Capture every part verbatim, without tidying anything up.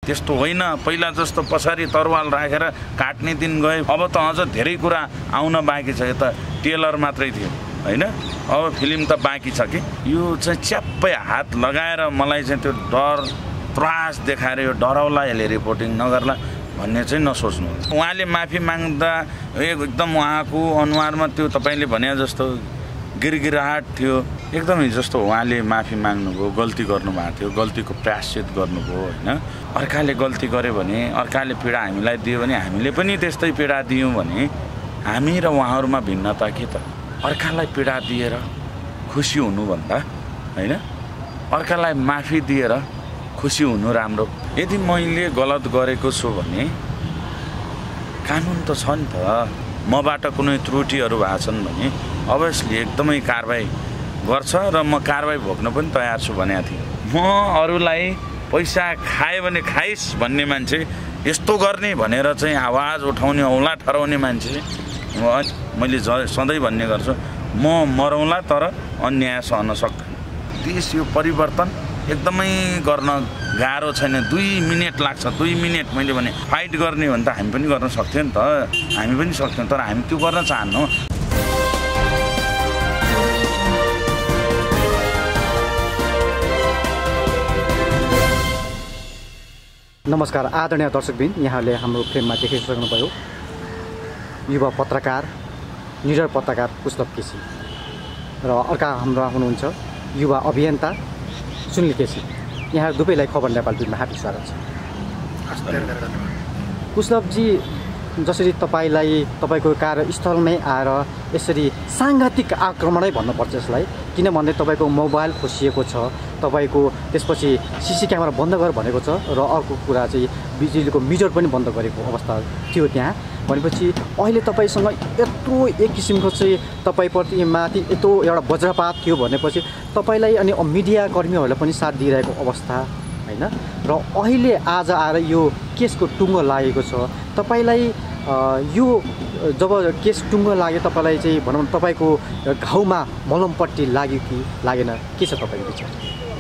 त्यस्तो होइन। पहिला जस्तो पछाडि तरवाल राखेर काट्ने दिन गए। अब त अझ धेरै कुरा आउन बाँकी छ। यो त टेलर मात्रै थियो होइन, अब फिल्म त बाँकी छ कि। यो चाहिँ च्याप्पै हात लगाएर मलाई चाहिँ त्यो डर त्रास देखाएर यो डराउला यसले रिपोर्टिङ नगर्ला भन्ने चाहिँ नसोच्नु। उहाँले माफी माग्दा एकदम उहाँको अनुहारमा त्यो तपाईँले भने जस्तो गिरगिराहट थियो एकदमै, जस्तो उहाँले माफी माग्नुभयो, गल्ती गर्नुभएको थियो, गल्तीको प्रायश्चित गर्नुभयो होइन। अर्काले गल्ती गर्यो भने, अर्काले पीडा हामीलाई दियो भने हामीले पनि त्यस्तै पीडा दियौँ भने हामी र उहाँहरूमा भिन्नता के त? अर्कालाई पीडा दिएर खुसी हुनुभन्दा होइन अर्कालाई माफी दिएर खुसी हुनु राम्रो। यदि मैले गलत गरेको छु भने कानुन त छ नि त, मबाट कुनै त्रुटिहरू भएको छन् भने अभियसली एकदमै कारबाही गर्छ र म कारबाही भोग्न पनि तयार छु भनेको थिएँ। म अरूलाई पैसा खाएँ भने खाइस् भन्ने मान्छे, यस्तो गर्ने भनेर चाहिँ आवाज उठाउने औँला ठहराउने मान्छे मैले सधैँ भन्ने गर्छु, म मरौँला तर अन्याय सहन सक्दैन। देश यो परिवर्तन एकदमै गर्न गाह्रो छैन, दुई मिनट लाग्छ। दुई मिनट मैले भने फाइट गर्ने भने त हामी पनि गर्न सक्थ्यौँ नि त, हामी पनि सक्थ्यौँ, तर हामी त्यो गर्न चाहन्नौँ। नमस्कार आदरणीय दर्शकबिन, यहाँले हाम्रो फ्रेममा देखिसक्नुभयो युवा पत्रकार, निडर पत्रकार कुशलभ केसी र अर्का हाम्रो हुनुहुन्छ युवा अभियन्ता सुनिल केसी। यहाँ दुवैलाई खबर नेपाल टिममा हार्दिक स्वागत छ। कुशलभजी, जसरी तपाईँलाई तपाईँको कार्यस्थलमै आएर यसरी साङ्घातिक आक्रमणै भन्नुपर्छ यसलाई, किनभने तपाईँको मोबाइल खोसिएको छ, तपाईँको त्यसपछि सिसी क्यामेरा बन्द गर भनेको छ र अर्को कुरा चाहिँ बिजुलीको मिटर पनि बन्द गरेको अवस्था थियो त्यहाँ। भनेपछि अहिले तपाईँसँग यत्रो एक किसिमको चाहिँ तपाईँप्रति माथि यत्रो एउटा वज्रपात थियो भनेपछि तपाईँलाई अनि मिडिया कर्मीहरूलाई पनि साथ दिइरहेको अवस्था होइन, र अहिले आज आएर यो केसको टुङ्गो लागेको छ तपाईँलाई। यो जब केस टुङ्गो लाग्यो तपाईँलाई चाहिँ भनौँ तपाईँको घाउमा मलमपट्टि लाग्यो कि लागेन, के छ तपाईँको विचार?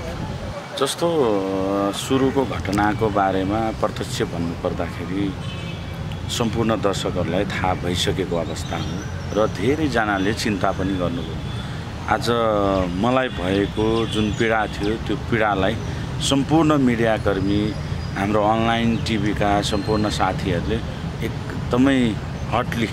जस्तो सुरुको घटनाको बारेमा प्रत्यक्ष भन्नुपर्दाखेरि सम्पूर्ण दर्शकहरूलाई थाहा भइसकेको अवस्था हो र धेरैजनाले चिन्ता पनि गर्नुभयो। आज मलाई भएको जुन पीडा थियो त्यो पीडालाई सम्पूर्ण मिडियाकर्मी, हाम्रो अनलाइन टिभीका सम्पूर्ण साथीहरूले एकदमै हटली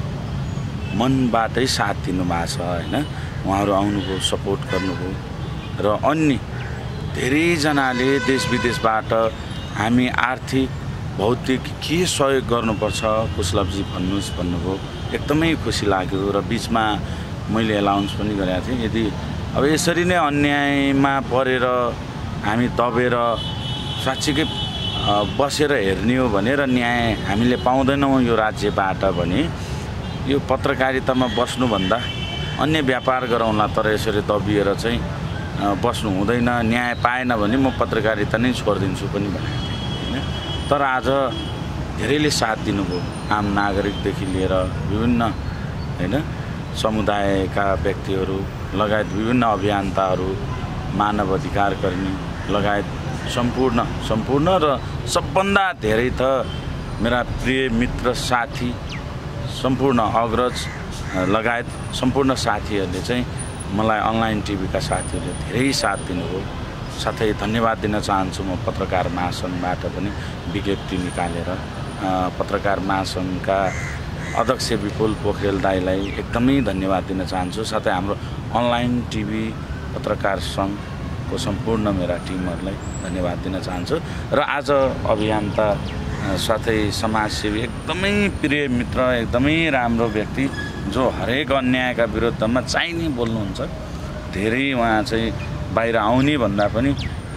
मनबाटै साथ दिनुभएको छ होइन। उहाँहरू आउनुभयो, सपोर्ट गर्नुभयो र अन्य धेरैजनाले देश विदेशबाट हामी आर्थिक भौतिक के सहयोग गर्नुपर्छ कुशलभजी भन्नुहोस् भन्नुभयो, एकदमै खुसी लाग्यो। र बिचमा मैले एलाउन्स पनि गरेको थिएँ, यदि अब यसरी नै अन्यायमा परेर हामी दबेर साँच्चीकै बसेर हेर्ने हो भने र न्याय हामीले पाउँदैनौँ यो राज्यबाट भने यो पत्रकारितामा बस्नुभन्दा अन्य व्यापार गरौँला, तर यसरी दबिएर चाहिँ बस्नु हुँदैन। न्याय पाएन भने म पत्रकारिता नै छोडिदिन्छु पनि भनेको थिएँ होइन। तर आज धेरैले साथ दिनुभयो, आम नागरिकदेखि लिएर विभिन्न होइन समुदायका व्यक्तिहरू लगायत विभिन्न अभियन्ताहरू, मानव अधिकार कर्मी लगायत सम्पूर्ण सम्पूर्ण र सबभन्दा धेरै त मेरा प्रिय मित्र साथी सम्पूर्ण अग्रज लगायत सम्पूर्ण साथीहरूले चाहिँ मलाई अनलाइन टिभीका साथीहरूले धेरै साथ दिनुभयो। साथै धन्यवाद दिन चाहन्छु म पत्रकार महासङ्घबाट पनि विज्ञप्ति निकालेर पत्रकार महासङ्घका अध्यक्ष विपुल पोखरेल दाईलाई एकदमै धन्यवाद दिन चाहन्छु। साथै हाम्रो अनलाइन टिभी पत्रकार सङ्घको सम्पूर्ण मेरा टिमहरूलाई धन्यवाद दिन चाहन्छु। र आज अभियन्ता साथै समाजसेवी एकदमै प्रिय मित्र, एकदमै राम्रो व्यक्ति जो हरेक अन्यायका विरुद्धमा चाहिने बोल्नुहुन्छ। धेरै उहाँ चाहिँ बाहिर आउने भन्दा पनि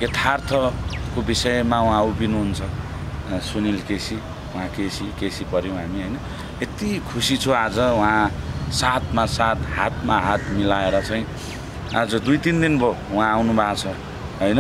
यथार्थको विषयमा उहाँ उभिनुहुन्छ। सुनिल केसी, उहाँ केसी केसी पऱ्यौँ हामी होइन। यति खुसी छु आज उहाँ साथमा साथ हातमा हात मिलाएर चाहिँ आज दुई तिन दिन भयो उहाँ आउनु भएको छ होइन।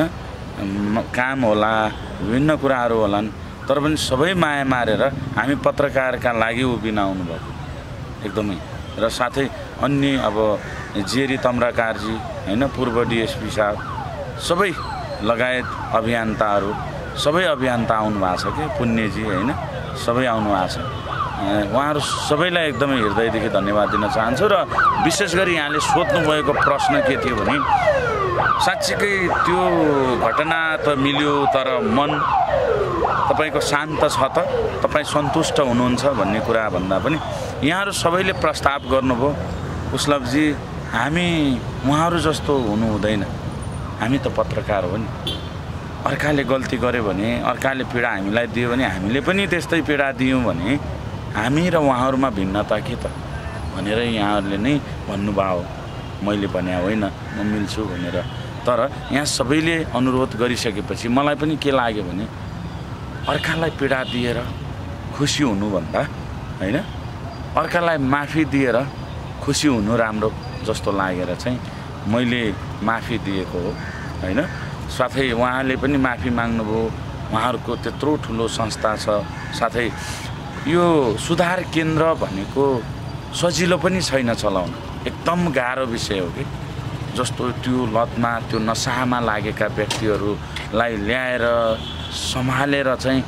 काम होला, विभिन्न कुराहरू होलान्, तर पनि सबै माया मारेर हामी पत्रकारका लागि उभिन आउनुभएको एकदमै। र साथै अन्य अब जेरी तम्राकारजी होइन, पूर्व डिएसपी साहब, सबै लगायत अभियन्ताहरू सबै अभियन्ता आउनु भएको छ कि पुण्यजी होइन सबै आउनु भएको छ उहाँहरू सबैलाई एकदमै हृदयदेखि धन्यवाद दिन चाहन्छु र विशेष गरी यहाँले सोध्नुभएको प्रश्न के थियो भने साँच्चीकै त्यो घटना त मिल्यो तर मन तपाईको शान्त छ त तपाईँ सन्तुष्ट हुनुहुन्छ भन्ने कुरा भन्दा पनि यहाँहरू सबैले प्रस्ताव गर्नुभयो कुशलभजी हामी उहाँहरू जस्तो हुनु हुँदैन हामी त पत्रकार हो नि अर्काले गल्ती गर्यो भने अर्काले पीडा हामीलाई दियो भने हामीले पनि त्यस्तै पीडा दियौँ भने हामी र उहाँहरूमा भिन्नता के त भनेर यहाँहरूले नै भन्नुभयो मैले भने होइन म मिल्छु भनेर तर यहाँ सबैले अनुरोध गरिसकेपछि मलाई पनि के लाग्यो भने अर्कालाई पीडा दिएर खुसी हुनुभन्दा होइन अर्कालाई माफी दिएर खुसी हुनु राम्रो जस्तो लागेर चाहिँ मैले माफी दिएको हो होइन साथै उहाँले पनि माफी माग्नुभयो उहाँहरूको त्यत्रो ठुलो संस्था छ साथै यो सुधार केन्द्र भनेको सजिलो पनि छैन चलाउन एकदम गाह्रो विषय हो कि जस्तो त्यो लतमा त्यो नसामा लागेका व्यक्तिहरूलाई ल्याएर सम्हालेर चाहिँ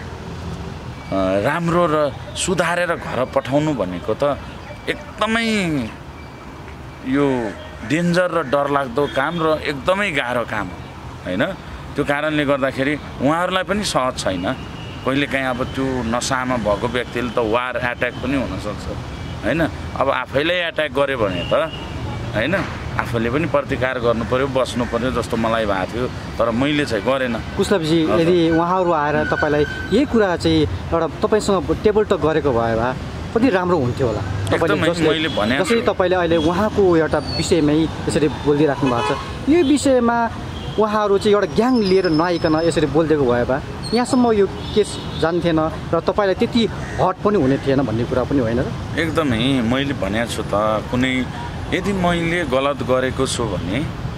राम्रो र सुधारेर घर पठाउनु भनेको त एकदमै यो डेन्जर र डरलाग्दो काम र एकदमै गाह्रो काम हो होइन त्यो कारणले गर्दाखेरि उहाँहरूलाई पनि सहज छैन कहिलेकाहीँ अब त्यो नसामा भएको व्यक्तिले त वार एट्याक पनि हुनसक्छ होइन अब आफैलाई एट्याक गर्यो भने त होइन आफूले पनि प्रतिकार गर्नु पर्यो बस्नु पर्यो जस्तो मलाई भएको थियो तर मैले चाहिँ गरेन कुशलभजी यदि उहाँहरू आएर तपाईँलाई यही कुरा चाहिँ एउटा तपाईँसँग टेबल टक गरेको भए भए कति राम्रो हुन्थ्यो होला मैले भने जसरी तपाईँले अहिले उहाँको एउटा विषयमै यसरी बोलिदिइराख्नु भएको छ यो विषयमा उहाँहरू चाहिँ एउटा ग्याङ लिएर नआइकन यसरी बोलिदिएको भए भए यहाँसम्म यो केस जान्थेन र तपाईँलाई त्यति हट पनि हुने थिएन भन्ने कुरा पनि होइन र एकदमै मैले भनेको छु त कुनै यदि मैले गलत गरेको छु भने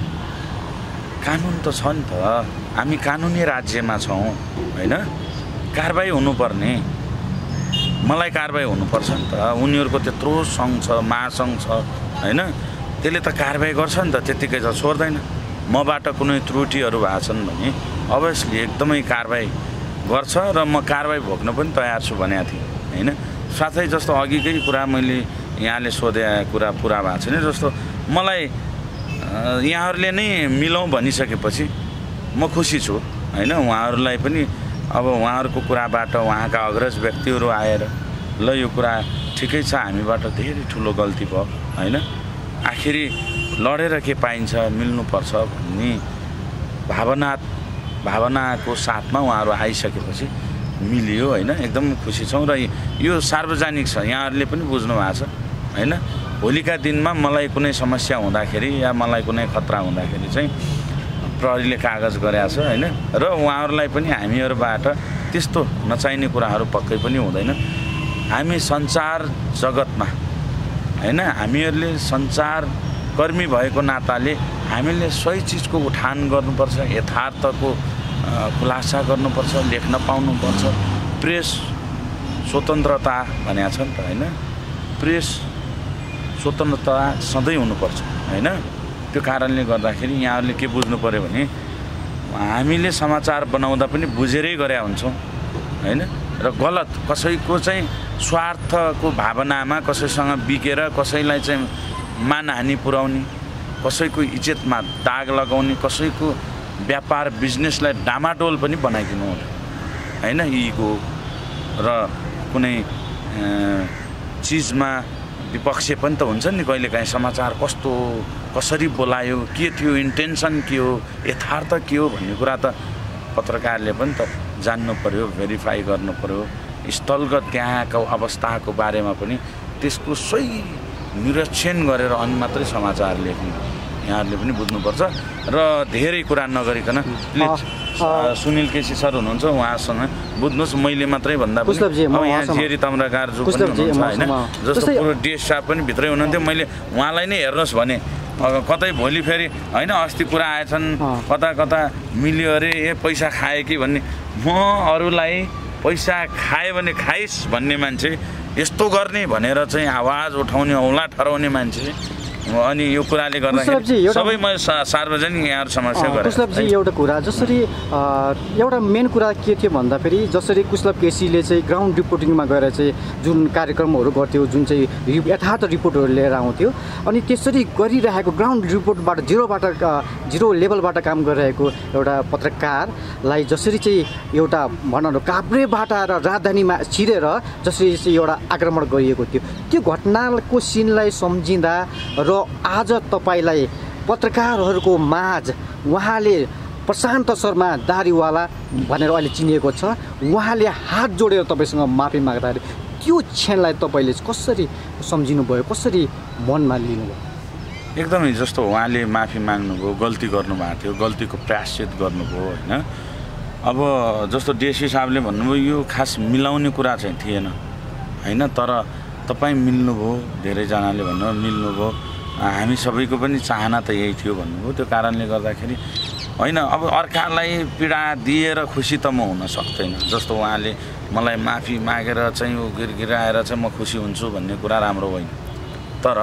कानुन त छ नि त हामी कानुनी राज्यमा छौँ होइन कारबाही हुनुपर्ने मलाई कारबाही हुनुपर्छ नि त उनीहरूको त्यत्रो सङ्घ छ महासङ्घ छ होइन त्यसले त कारबाही गर्छ नि त त्यत्तिकै त छोड्दैन मबाट कुनै त्रुटिहरू भएको छन् भने अभियसली एकदमै कारबाही गर्छ र म कारबाही भोग्न पनि तयार छु भनेको थिएँ होइन साथै जस्तो अघिकै कुरा मैले यहाँले सोधे कुरा पुरा भएको छैन जस्तो मलाई यहाँहरूले नै मिलाउँ भनिसकेपछि म खुसी छु होइन उहाँहरूलाई पनि अब उहाँहरूको कुराबाट उहाँका अग्रज व्यक्तिहरू आएर ल यो कुरा ठिकै छ हामीबाट धेरै ठुलो गल्ती भयो होइन आखिरी लडेर के पाइन्छ मिल्नुपर्छ भन्ने भावना भावनाको साथमा उहाँहरू आइसकेपछि मिलियो होइन एकदम खुसी छौँ र यो सार्वजनिक छ यहाँहरूले पनि बुझ्नु भएको छ होइन भोलिका दिनमा मलाई कुनै समस्या हुँदाखेरि या मलाई कुनै खतरा हुँदाखेरि चाहिँ प्रहरीले कागज गरेको छ होइन र उहाँहरूलाई पनि हामीहरूबाट त्यस्तो नचाहिने कुराहरू पक्कै पनि हुँदैन हामी सञ्चार जगतमा होइन हामीहरूले सञ्चारकर्मी भएको नाताले हामीले सही चिजको उठान गर्नुपर्छ यथार्थको खुलासा गर्नुपर्छ लेख्न पाउनुपर्छ प्रेस स्वतन्त्रता भनेको छ नि त होइन प्रेस स्वतन्त्रता सधैँ हुनुपर्छ होइन त्यो कारणले गर्दाखेरि यहाँहरूले के बुझ्नु पऱ्यो भने हामीले समाचार बनाउँदा पनि बुझेरै गरे हुन्छौँ होइन र गलत कसैको चाहिँ स्वार्थको भावनामा कसैसँग बिकेर कसैलाई चाहिँ मानहानि पुर्याउने कसैको इज्जतमा दाग लगाउने कसैको व्यापार बिजनेसलाई डामाडोल पनि बनाइदिनु होइन इगो र कुनै चिजमा विपक्ष पनि त हुन्छ नि कहिलेकाहीँ समाचार कस्तो कसरी बोलायो के थियो इन्टेन्सन के हो यथार्थ के हो भन्ने कुरा त पत्रकारले पनि त जान्नु पर्यो भेरिफाई गर्नु पर्यो स्थलगत त्यहाँको अवस्थाको बारेमा पनि त्यसको सही निरीक्षण गरेर अनि मात्रै समाचार लेख्नु यहाँहरूले पनि बुझ्नुपर्छ र धेरै कुरा नगरिकन सुनिल केसी सर हुनुहुन्छ उहाँसँग बुझ्नुहोस् मैले मात्रै भन्दा पनि अब यहाँ जेरी तम्राकार जो पनि हुनुहुन्छ होइन जस्तो पुरो डिएस साहब पनि भित्रै हुनुहुन्थ्यो मैले उहाँलाई नै हेर्नुहोस् भने कतै भोलि फेरि होइन अस्ति कुरा आएछन् कता कता मिल्यो अरे ए पैसा खाए कि भन्ने म अरूलाई पैसा खायो भने खाइस् भन्ने मान्छे यस्तो गर्ने भनेर चाहिँ आवाज उठाउने औँला ठहराउने मान्छे अनि यो कुराले गर्दाखेरि सबै म सार्वजनिक यहाँ समस्या गरेँ। कुशलभजी एउटा कुरा जसरी एउटा मेन कुरा के थियो भन्दाखेरि जसरी कुशलभ केसीले चाहिँ ग्राउन्ड रिपोर्टिङमा गएर चाहिँ जुन कार्यक्रमहरू गर्थ्यो जुन चाहिँ यथार्थ रिपोर्टहरू लिएर आउँथ्यो अनि त्यसरी गरिरहेको ग्राउन्ड रिपोर्टबाट जिरोबाट जिरो लेभलबाट काम गरिरहेको एउटा पत्रकारलाई जसरी चाहिँ एउटा भनौँ काभ्रेबाट र राजधानीमा छिरेर जसरी चाहिँ एउटा आक्रमण गरिएको थियो त्यो घटनाको सिनलाई सम्झिँदा र आज तपाईँलाई पत्रकारहरूको माझ उहाँले प्रशान्त शर्मा दारीवाला भनेर अहिले चिनिएको छ उहाँले हात जोडेर तपाईँसँग माफी माग्दाखेरि त्यो क्षणलाई तपाईँले कसरी सम्झिनुभयो कसरी मनमा लिनुभयो? एकदमै जस्तो उहाँले माफी माग्नुभयो गल्ती गर्नुभएको थियो गल्तीको प्रायश्चित गर्नुभयो होइन। अब जस्तो डिएसपी साहबले भन्नुभयो यो खास मिलाउने कुरा चाहिँ थिएन होइन तर तपाईँ मिल्नुभयो धेरैजनाले भन्नुभयो मिल्नुभयो हामी सबैको पनि चाहना त यही थियो भन्नुभयो। त्यो कारणले गर्दाखेरि होइन अब अर्कालाई पीडा दिएर खुसी त म हुन सक्दैन जस्तो उहाँले मलाई माफी मागेर चाहिँ ऊ गिरगिराएर चाहिँ म खुसी हुन्छु भन्ने कुरा राम्रो होइन तर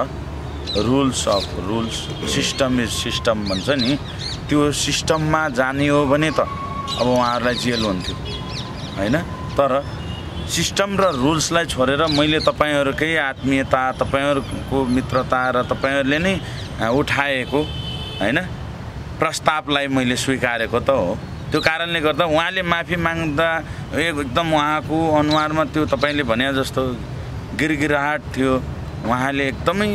rules of rules system is system भन्छ नि त्यो सिस्टममा जाने हो भने त अब उहाँहरूलाई जेल हुन्थ्यो होइन तर सिस्टम र रुल्सलाई छोडेर मैले तपाईँहरूकै आत्मीयता तपाईँहरूको मित्रता र तपाईँहरूले नै उठाएको होइन प्रस्तावलाई मैले स्वीकारेको त हो। त्यो कारणले गर्दा उहाँले माफी माग्दा एकदम उहाँको अनुहारमा त्यो तपाईँले भने जस्तो गिरगिराहट थियो उहाँले एकदमै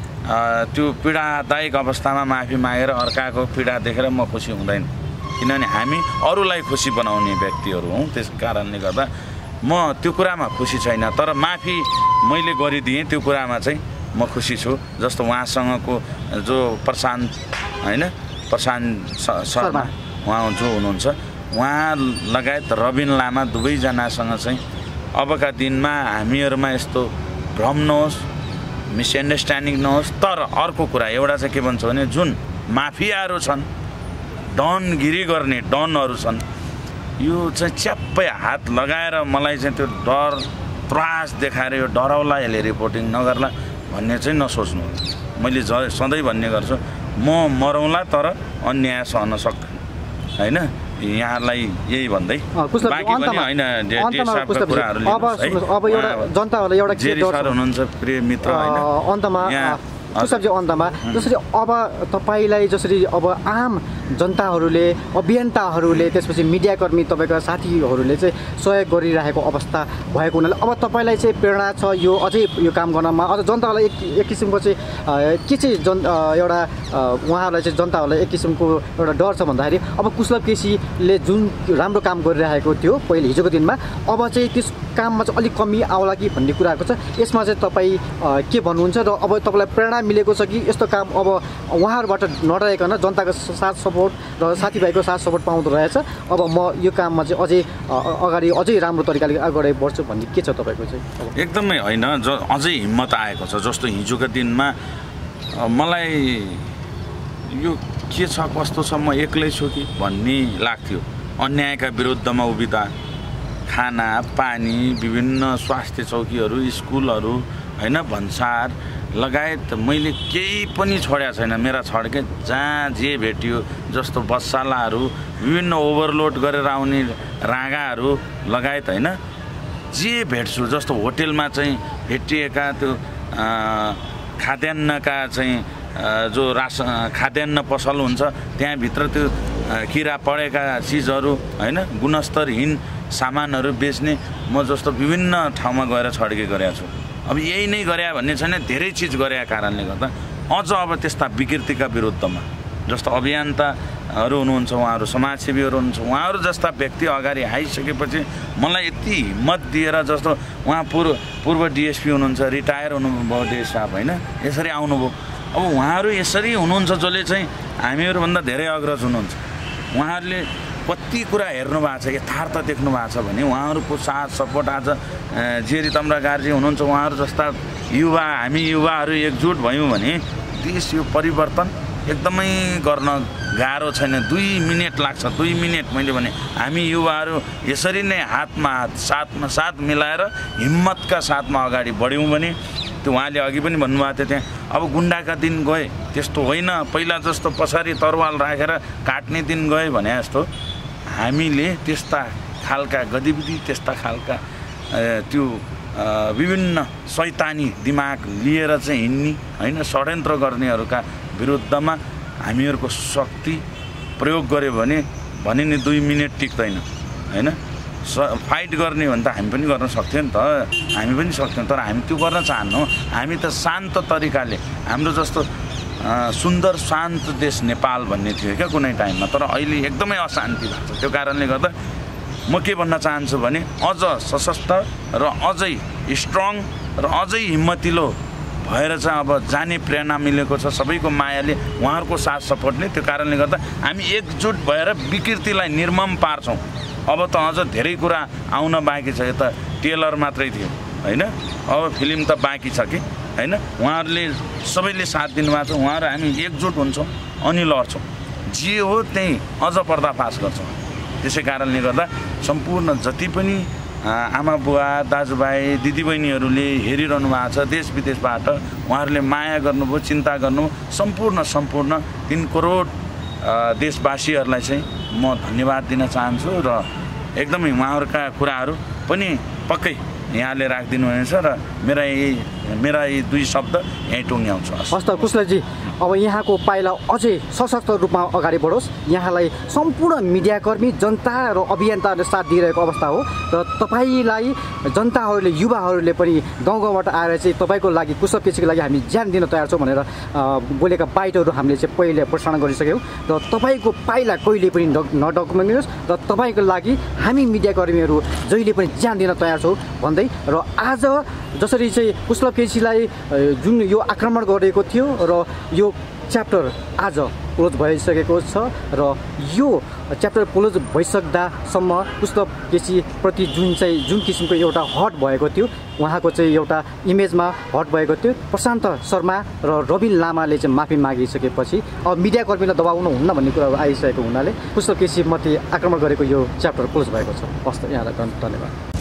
त्यो पीडादायक अवस्थामा माफी मागेर अर्काको पीडा देखेर म खुसी हुँदैन किनभने हामी अरूलाई खुसी बनाउने व्यक्तिहरू हौँ। त्यस कारणले गर्दा म त्यो कुरामा खुसी छैन तर माफी मैले गरिदिएँ त्यो कुरामा चाहिँ म खुसी छु। जस्तो उहाँसँगको जो प्रशान्त होइन प्रशान्त शर्मा उहाँ जो हुनुहुन्छ उहाँ लगायत रबिन लामा दुवैजनासँग चाहिँ अबका दिनमा हामीहरूमा यस्तो भ्रम नहोस् मिसअन्डरस्ट्यान्डिङ नहोस्। तर अर्को कुरा एउटा चाहिँ के भन्छ भने जुन माफियाहरू छन् डनगिरी गर्ने डनहरू छन् यो चाहिँ च्याप्पै हात लगाएर मलाई चाहिँ त्यो डर त्रास देखाएर यो डराउला यसले रिपोर्टिङ नगर्ला भन्ने चाहिँ नसोच्नु। मैले ज सधैँ भन्ने गर्छु म मरौँला तर अन्याय सहन सक्दिनँ होइन यहाँलाई यही भन्दै बाँकी पनि होइन कुराहरू हुनुहुन्छ प्रिय मित्र होइन अन्तमा कुशलजी अन्तमा जसरी अब तपाईँलाई जसरी अब आम जनताहरूले अभियन्ताहरूले त्यसपछि मिडियाकर्मी तपाईँका साथीहरूले चाहिँ सहयोग गरिरहेको अवस्था भएको हुनाले अब तपाईँलाई चाहिँ प्रेरणा छ यो अझै यो काम गर्नमा अझ जनताहरूलाई एक एक किसिमको चाहिँ के चाहिँ जन एउटा उहाँहरूलाई चाहिँ जनताहरूलाई एक किसिमको एउटा डर छ भन्दाखेरि अब कुशलभ केसीले जुन राम्रो काम गरिरहेको थियो पहिले हिजोको दिनमा अब चाहिँ त्यस काममा चाहिँ अलिक कमी आउला कि भन्ने कुराको छ यसमा चाहिँ तपाईँ के भन्नुहुन्छ र अब तपाईँलाई प्रेरणा मिलेको छ कि यस्तो काम अब उहाँहरूबाट नडराइकन जनताको साथ सपोर्ट र साथीभाइको साथ सपोर्ट पाउँदो रहेछ अब म यो काममा चाहिँ अझै अगाडि अझै राम्रो तरिकाले अगाडि बढ्छु भन्ने के छ तपाईँको चाहिँ? एकदमै होइन ज अझै हिम्मत आएको छ जस्तो हिजोको दिनमा मलाई यो के छ कस्तो छ म एक्लै छु कि भन्ने लाग्थ्यो। अन्यायका विरुद्धमा उभिँदा खाना पानी विभिन्न स्वास्थ्य चौकीहरू स्कुलहरू होइन भन्सार लगायत मैले केही पनि छोडेको छैन। मेरा छड्के जहाँ जे भेटियो जस्तो बसशालाहरू विभिन्न ओभरलोड गरेर आउने राँगाहरू लगायत होइन जे भेट्छु जस्तो होटेलमा चाहिँ भेटिएका त्यो खाद्यान्नका चाहिँ जो रासन खाद्यान्न पसल हुन्छ त्यहाँभित्र त्यो किरा परेका चिजहरू होइन गुणस्तरहीन सामानहरू बेच्ने म जस्तो विभिन्न ठाउँमा गएर छड्के गरेको छु। अब यही नै गरे भन्ने छैन धेरै चिज गरेका कारणले गर्दा अझ अब त्यस्ता विकृतिका विरुद्धमा जस्तो अभियन्ताहरू हुनुहुन्छ उहाँहरू समाजसेवीहरू हुनुहुन्छ उहाँहरू जस्ता व्यक्ति अगाडि आइसकेपछि मलाई यति हिम्मत दिएर जस्तो उहाँ पूर्व पूर्व डिएसपी हुनुहुन्छ रिटायर हुनुभयो डिएस साहब होइन यसरी आउनुभयो। अब उहाँहरू यसरी हुनुहुन्छ जसले चाहिँ हामीहरूभन्दा धेरै अग्रज हुनुहुन्छ उहाँहरूले कति कुरा हेर्नु भएको छ यथार्थ देख्नु भएको छ भने उहाँहरूको साथ सपोर्ट आज जेरी तम्रागारजी हुनुहुन्छ उहाँहरू जस्ता युवा हामी युवाहरू एकजुट भयौँ भने देश यो परिवर्तन एकदमै गर्न गाह्रो छैन। दुई मिनट लाग्छ दुई मिनट मैले भने हामी युवाहरू यसरी नै हातमा हात साथमा साथ मिलाएर हिम्मतका साथमा अगाडि बढ्यौँ भने त्यो उहाँले अघि पनि भन्नुभएको थियो त्यहाँ अब गुन्डाका दिन गए त्यस्तो होइन, पहिला जस्तो पछाडि तरवाल राखेर काट्ने दिन गए भने जस्तो हामीले त्यस्ता खालका गतिविधि त्यस्ता खालका त्यो विभिन्न शैतानी दिमाग लिएर चाहिँ हिँड्ने होइन षड्यन्त्र गर्नेहरूका विरुद्धमा हामीहरूको शक्ति प्रयोग गर्यो भने भने नि दुई मिनट टिक्दैन होइन। स फाइट गर्ने भने त हामी पनि गर्न सक्थ्यौँ नि त, हामी पनि सक्थ्यौँ, तर हामी त्यो गर्न चाहन्नौँ। हामी त शान्त तरिकाले हाम्रो जस्तो सुन्दर शान्त देश नेपाल भन्ने थियो क्या कुनै टाइममा, तर अहिले एकदमै अशान्ति भएको छ। त्यो कारणले गर्दा म के भन्न चाहन्छु भने अझ सशक्त र अझै स्ट्रङ र अझै हिम्मतिलो भएर चाहिँ अब जाने प्रेरणा मिलेको छ सबैको मायाले, उहाँहरूको साथ सपोर्टले। त्यो कारणले गर्दा हामी एकजुट भएर विकृतिलाई निर्मम पार्छौँ। अब त अझ धेरै कुरा आउन बाँकी छ, यो त टेलर मात्रै थियो होइन, अब फिल्म त बाँकी छ कि होइन। उहाँहरूले सबैले साथ दिनुभएको छ, उहाँहरू हामी एकजुट हुन्छौँ अनि लड्छौँ, जे हो त्यही अझ पर्दाफास गर्छौँ। त्यसै कारणले गर्दा सम्पूर्ण जति पनि आमा बुवा दाजुभाइ दिदीबहिनीहरूले हेरिरहनु भएको छ देश विदेशबाट, उहाँहरूले माया गर्नुभयो, चिन्ता गर्नुभयो, सम्पूर्ण सम्पूर्ण तीन करोड देशवासीहरूलाई चाहिँ म धन्यवाद दिन चाहन्छु र एकदमै उहाँहरूका कुराहरू पनि पक्कै यहाँले राखिदिनु हुनेछ र मेरा यही मेरा यी दुई शब्द यहीँ टुङ्ग्याउँछु। हस् त कुशलजी, अब यहाँको पाइला अझै सशक्त रूपमा अगाडि बढोस्। यहाँलाई सम्पूर्ण मिडियाकर्मी जनता र अभियन्ताहरूले साथ दिइरहेको अवस्था हो र तपाईँलाई जनताहरूले युवाहरूले पनि गाउँ गाउँबाट आएर चाहिँ तपाईँको लागि कुशलव केसीको लागि हामी ज्यान दिन तयार छौँ भनेर बोलेका बाइटहरू हामीले चाहिँ पहिले प्रसारण गरिसक्यौँ र तपाईँको पाइला कहिले पनि नडकुमेन्टिनुहोस् र तपाईँको लागि हामी मिडियाकर्मीहरू जहिले पनि ज्यान दिन तयार छौँ भन्दै र आज जसरी चाहिँ कुशलव केसीलाई जुन यो आक्रमण गरेको थियो र यो च्याप्टर आज क्लोज भइसकेको छ र यो च्याप्टर क्लोज भइसक्दासम्म कुशलव केसीप्रति जुन चाहिँ जुन किसिमको एउटा हट भएको थियो, उहाँको चाहिँ एउटा इमेजमा हट भएको थियो, प्रशान्त शर्मा र रविन लामाले चाहिँ माफी मागिसकेपछि अब मिडियाकर्मीलाई दबाउनु हुन्न भन्ने कुराहरू आइसकेको हुनाले कुशलव केसीमाथि आक्रमण गरेको यो च्याप्टर क्लोज भएको छ। हस् त, यहाँलाई धन्यवाद।